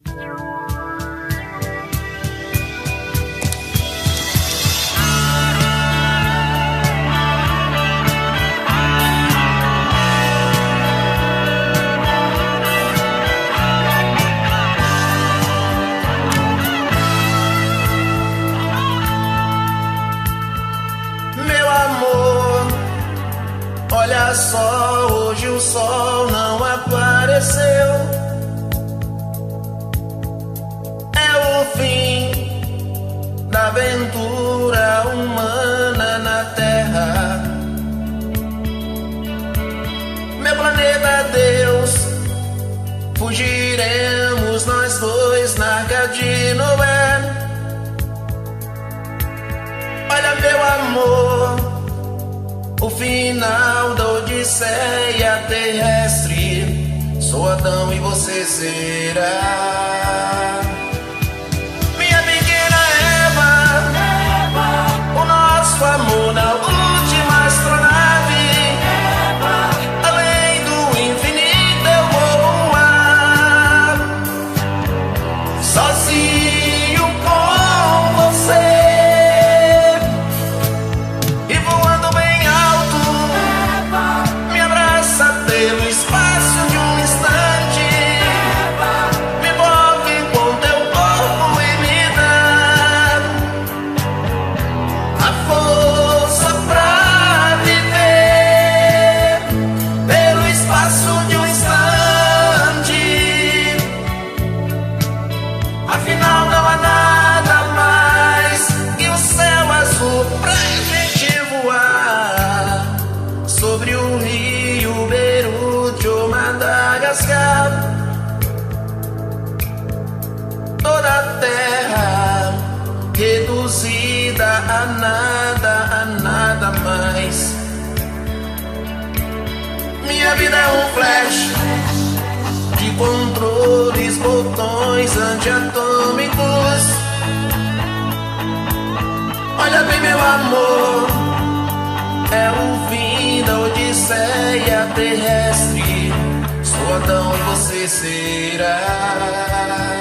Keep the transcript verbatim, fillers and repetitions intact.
Olha só, hoje o sol não apareceu. É o fim da aventura humana na Terra. Meu planeta Deus, fugiremos nós dois na Arca de Noé. Olha, meu amor, o final da odisseia terrestre, sou Adão e você será minha pequena Eva, Eva. O nosso amor na última astronave, Eva. Além do infinito eu vou voar, sozinho com você. Afinal não há nada mais que o céu azul pra gente voar sobre o rio Beirute ou Madagascar. Toda a terra reduzida a nada, a nada mais. Minha vida é um flash de controles, botões antiatômicos. Olha bem, meu amor, é o fim da odisseia terrestre, sou Adão e você será